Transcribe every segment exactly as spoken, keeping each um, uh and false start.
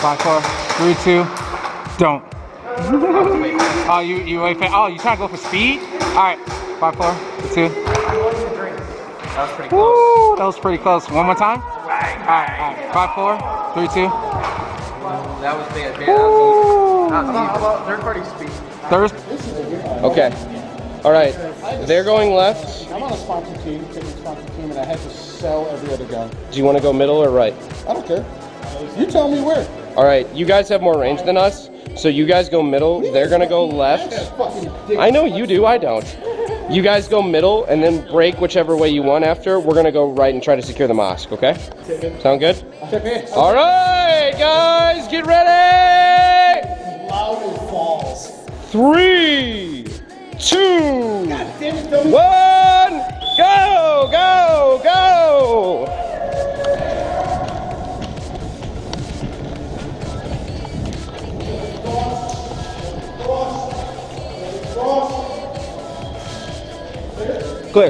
Five, four, three, two, don't. Oh, you you wait for, oh, you trying to go for speed? All right, five, four, two. That was pretty close. Woo, that was pretty close. One more time. All right, all right. Five, four, three, two. That was bad. That was easy. That was easy. How about third party speed? Third. Okay. All right. They're going left. I'm on a sponsor team, taking a sponsor team, and I had to sell every other gun. Do you want to go middle or right? I don't care. You tell me where. All right. You guys have more range than us, so you guys go middle. They're gonna go left. I know you do. I don't. You guys go middle and then break whichever way you want after. We're gonna go right and try to secure the mosque, okay? Sound good? All right, guys, get ready! Loud as balls. Three, two, one, go, go, go! Clear.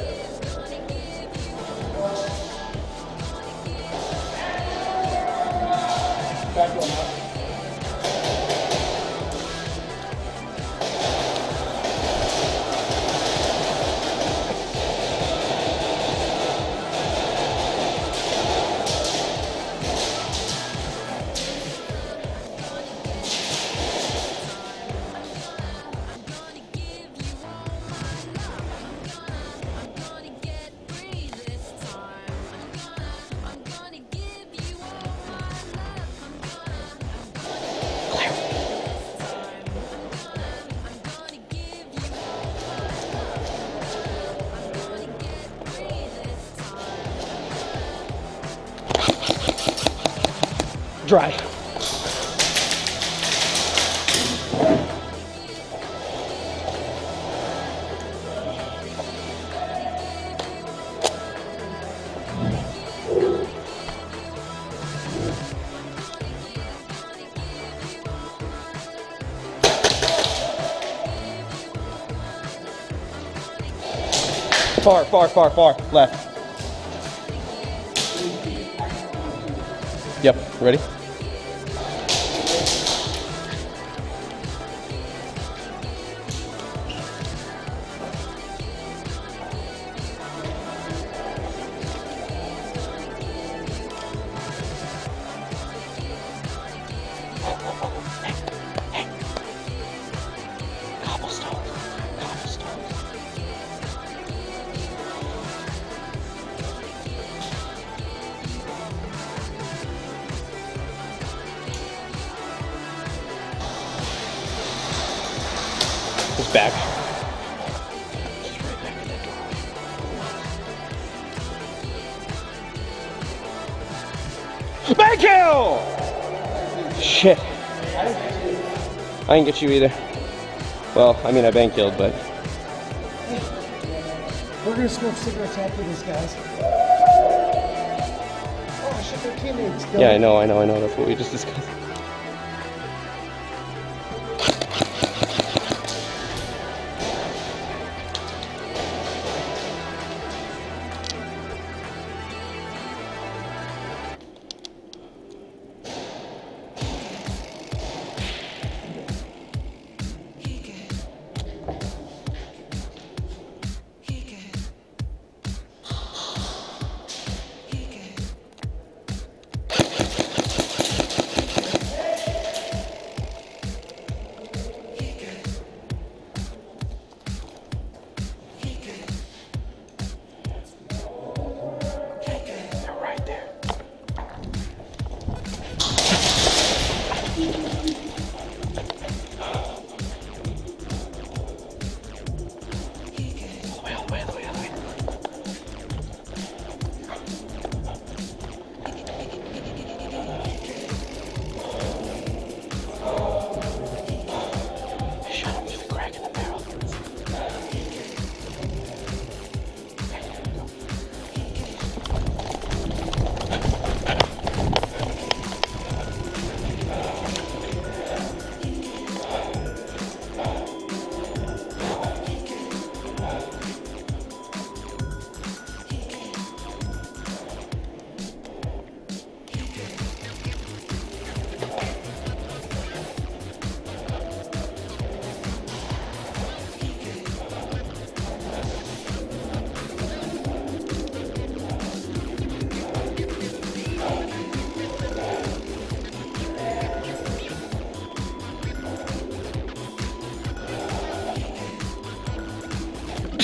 Dry. Far, far, far, far, left. Yep, ready? It's back. Back kill! Shit. I didn't get you either. Well, I mean, I bank killed, but. We're gonna smoke cigarettes after this, guys. Oh shit, they're teammates. Yeah, I know, I know, I know. That's what we just discussed.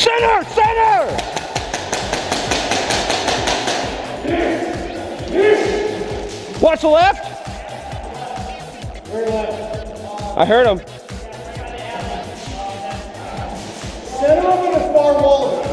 Center! Center! Watch the left. I heard him. Center over the far wall.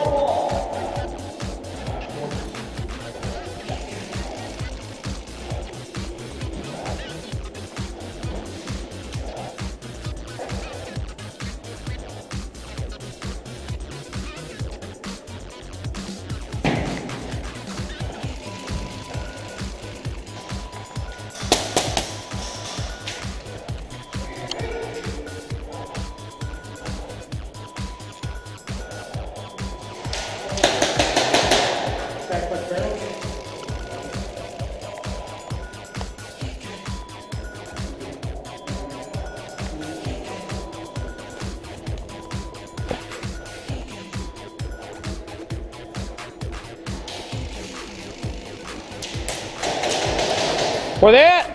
Where they at?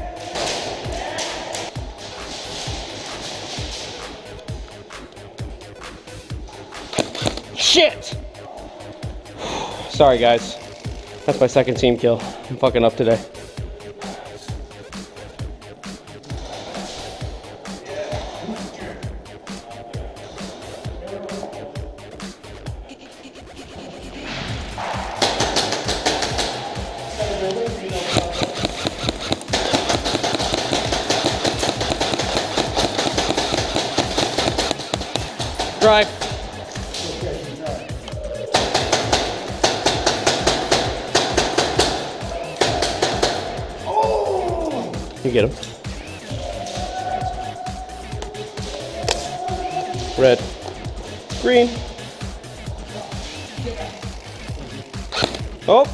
Shit! Sorry guys. That's my second team kill. I'm fucking up today. Drive. You get him. Red. Green. Oh.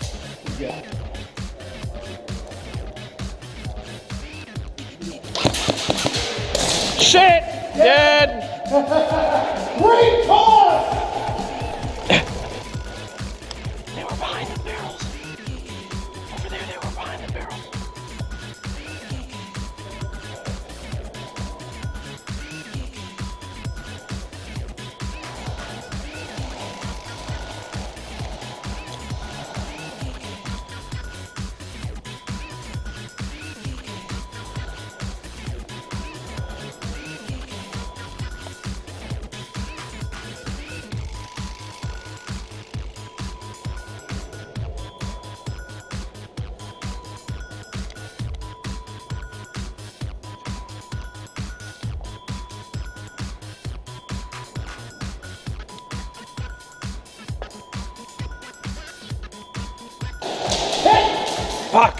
Shit! Dead! Great toss! They were behind the barrels. Over there, they were behind the barrels. Fuck!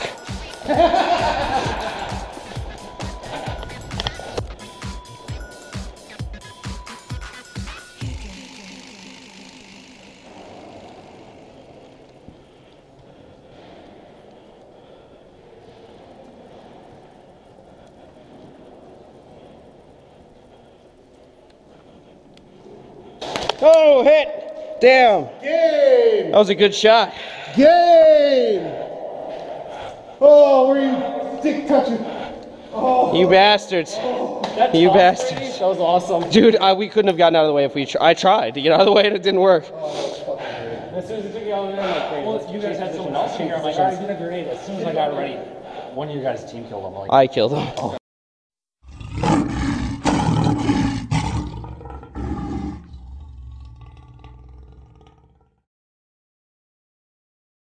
Oh, hit! Damn! Game! That was a good shot. Game! Oh, were you dick touching? Oh. You bastards. That You toss, bastards. baby, That was awesome. Dude, I, we couldn't have gotten out of the way if we tr I tried to get out of the way and it didn't work. Oh, that's fucking great. As soon as it took you out of there, I'm like, great. Well, you guys had someone else figure out, like, all right, get a grenade. As soon as I got it ready, one of you guys team killed him. Like, I killed him.